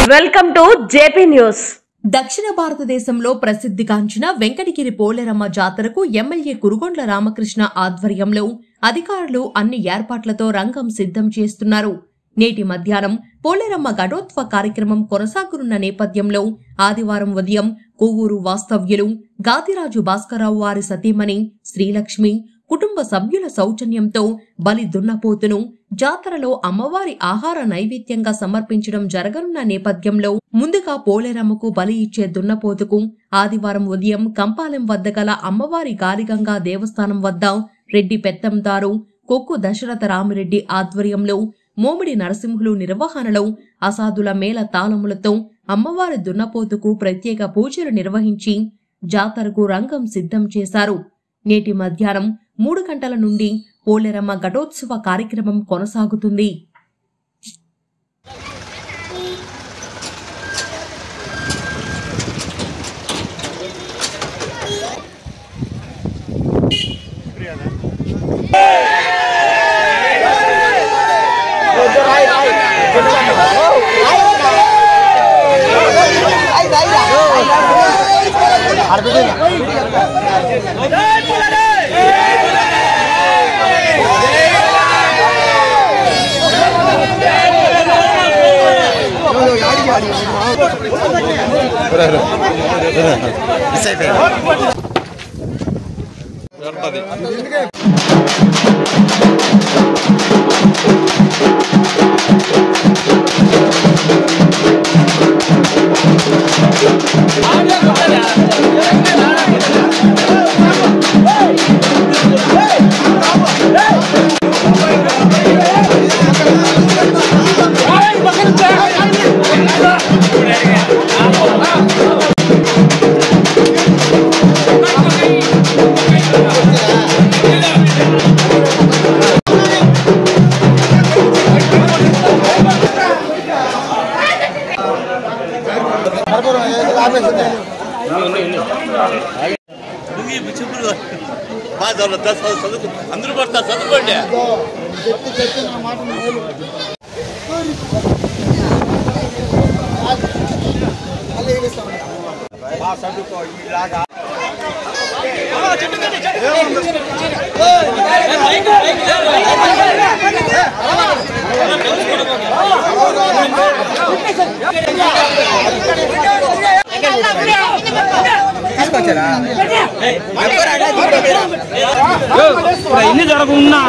Welcome to JP news. దక్షిణ భారతదేశంలో ప్రసిద్ధిగాంచిన వెంకటగిరి పోలేరమ్మ జాతరకు ఎమ్మెల్యే కురుగొండ్ల రామకృష్ణ ఆధ్వర్యంలో అధికారులు అన్ని ఏర్పాట్లతో రంగం సిద్ధం చేస్తున్నారు. నేటి మధ్యాహ్నం పోలేరమ్మ ఘటోత్సవ కార్యక్రమం కొనసాగనున్న నేపథ్యంలో ఆదివారం ఉదయం కొవ్వూరు వాస్తవ్యులు గాదిరాజు భాస్కరరావు వారి సతీమణి శ్రీలక్ష్మి కుటుంబ సభ్యుల సౌజన్యంతో బలి దున్నపోతును జాతరలో అమ్మవారి ఆహార నైవేద్యంగా సమర్పించడం జరగనున్న నేపథ్యంలో ముందుగా పోలేరమ్మకు బలి ఇచ్చే దున్నపోతుకు ఆదివారం ఉదయం కంపాలెం వద్ద గల అమ్మవారి గాలిగంగా దేవస్థానం వద్ద రెడ్డి పెత్తందారు కొక్కు దశరథ రామిరెడ్డి ఆధ్వర్యంలో మోమిడి నరసింహులు నిర్వహణలో అసాధుల మేళ తాళములతో అమ్మవారి దున్నపోతుకు ప్రత్యేక పూజలు నిర్వహించి జాతరకు రంగం సిద్ధం చేశారు. నేటి మధ్యాహ్నం 3 గంటల నుండి పోలేరమ్మ ఘటోత్సవ కార్యక్రమం కొనసాగుతుంది. అందరూ పడతారు చదువుకోండి. ఇన్ని జరగకున్నా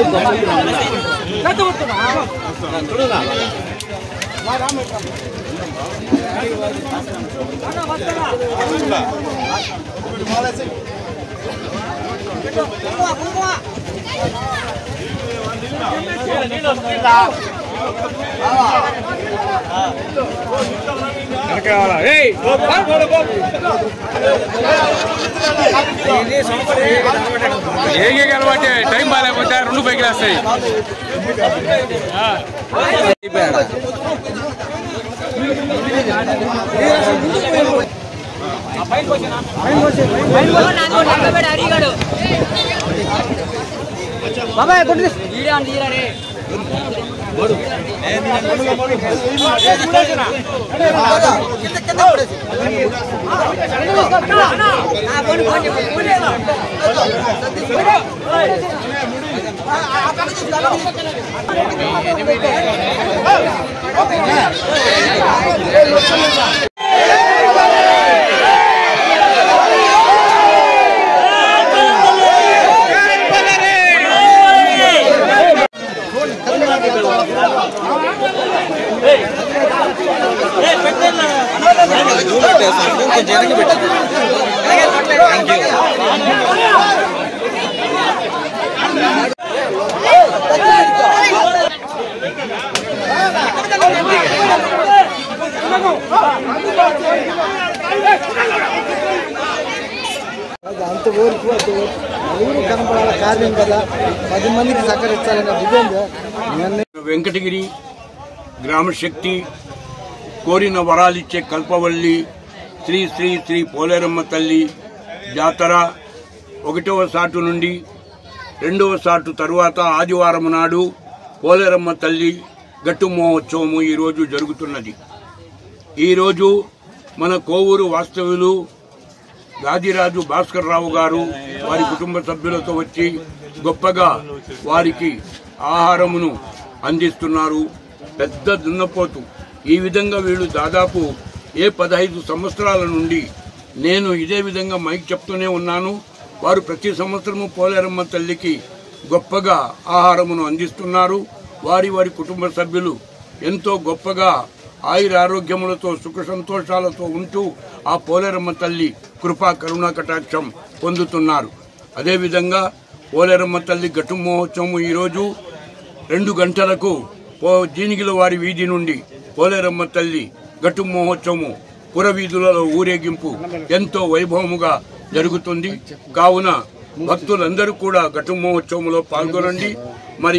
ఏకే కలవాటే టైం బాగాలేకపోతే 2 పైకి వస్తాయి. బాబాయ్ అంత ఊరికి ఊరు కనపడాల కార్యం కదా 10 మందికి సహకరించాలనే విధంగా వెంకటగిరి గ్రామశక్తి కోరిన వరాలిచ్చే కల్పవల్లి శ్రీ శ్రీ శ్రీ పోలేరమ్మ తల్లి జాతర 1వ సాటు నుండి 2వ సాటు తరువాత ఆదివారం నాడు పోలేరమ్మ తల్లి గట్టు మహోత్సవము ఈరోజు జరుగుతున్నది. ఈరోజు మన కోవూరు వాస్తవ్యులు గాదిరాజు భాస్కర్ రావు గారు వారి కుటుంబ సభ్యులతో వచ్చి గొప్పగా వారికి ఆహారమును అందిస్తున్నారు. పెద్ద దున్నపోతు. ఈ విధంగా వీళ్ళు దాదాపు 15 సంవత్సరాల నుండి నేను ఇదే విధంగా మైక్ చెప్తూనే ఉన్నాను. వారు ప్రతి సంవత్సరము పోలేరమ్మ తల్లికి గొప్పగా ఆహారమును అందిస్తున్నారు. వారి కుటుంబ సభ్యులు ఎంతో గొప్పగా ఆయురారోగ్యములతో సుఖ సంతోషాలతో ఉంటూ ఆ పోలేరమ్మ తల్లి కృపా కరుణా కటాక్షం పొందుతున్నారు. అదేవిధంగా పోలేరమ్మ తల్లి ఘటు మహోత్సవం ఈరోజు 2 గంటలకు జీనిగిల వారి వీధి నుండి పోలేరమ్మ తల్లి ఘటు మహోత్సవము పురవీధులలో ఊరేగింపు ఎంతో వైభవముగా జరుగుతుంది. కావున భక్తులందరూ కూడా ఘటు మహోత్సవంలో పాల్గొనండి. మరి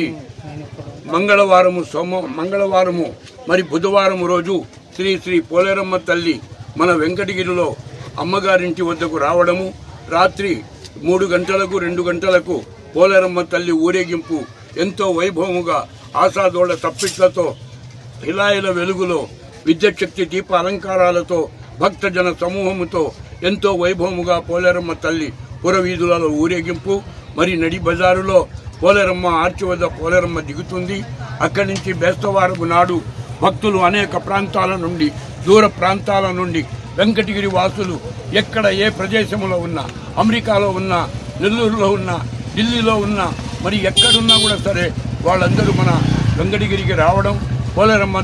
మంగళవారము మరి బుధవారం రోజు శ్రీ శ్రీ పోలేరమ్మ తల్లి మన వెంకటగిరిలో అమ్మగారింటి వద్దకు రావడము, రాత్రి 3 గంటలకు 2 గంటలకు పోలేరమ్మ తల్లి ఊరేగింపు ఎంతో వైభవముగా ఆశాదోళ తప్పిట్లతో హిలాయిల వెలుగులో విద్యుచ్ఛక్తి దీప అలంకారాలతో భక్తజన సమూహముతో ఎంతో వైభవముగా పోలేరమ్మ తల్లి పురవీధులలో ఊరేగింపు. మరి నడి బజారులో పోలేరమ్మ ఆర్చి వద్ద పోలేరమ్మ దిగుతుంది. అక్కడి నుంచి బేస్తవారపు నాడు భక్తులు అనేక ప్రాంతాల నుండి దూర ప్రాంతాల నుండి వెంకటగిరి వాసులు ఎక్కడ ఏ ప్రదేశంలో ఉన్నా, అమెరికాలో ఉన్నా, నెల్లూరులో ఉన్నా, ఢిల్లీలో ఉన్నా, మరి ఎక్కడున్నా కూడా సరే వాళ్ళందరూ మన వెంకటగిరికి రావడం, పోలేరమ్మ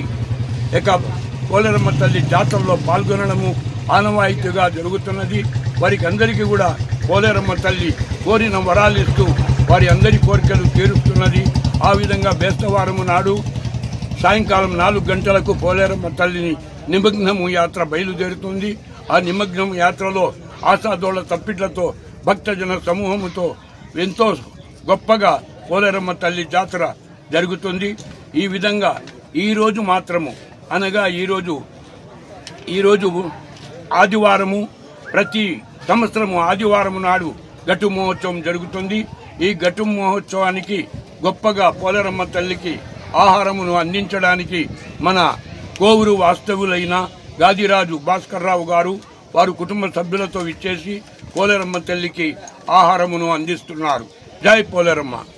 తల్లి జాతరలో పాల్గొనడము ఆనవాయితీగా జరుగుతున్నది. వారికి అందరికీ కూడా పోలేరమ్మ తల్లి కోరిన వరాలిస్తూ వారి అందరి కోరికలు తీరుస్తున్నది. ఆ విధంగా బేస్తవారము నాడు సాయంకాలం 4 గంటలకు పోలేరమ్మ తల్లిని నిమగ్నము యాత్ర బయలుదేరుతుంది. ఆ నిమగ్నము యాత్రలో ఆశాదోళ తప్పిట్లతో భక్తజన సమూహముతో ఎంతో గొప్పగా పోలేరమ్మ తల్లి జాతర జరుగుతుంది. ఈ విధంగా ఈరోజు మాత్రము అనగా ఈరోజు ఆదివారము, ప్రతి సంవత్సరము ఆదివారము నాడు ఘటు మహోత్సవం జరుగుతుంది. ఈ ఘటు మహోత్సవానికి గొప్పగా పోలేరమ్మ తల్లికి ఆహారమును అందించడానికి మన కోవూరు వాస్తవ్యులైన గాదిరాజు భాస్కర్ రావు గారు వారు కుటుంబ సభ్యులతో విచ్చేసి పోలేరమ్మ తల్లికి ఆహారమును అందిస్తున్నారు. జై పోలేరమ్మ.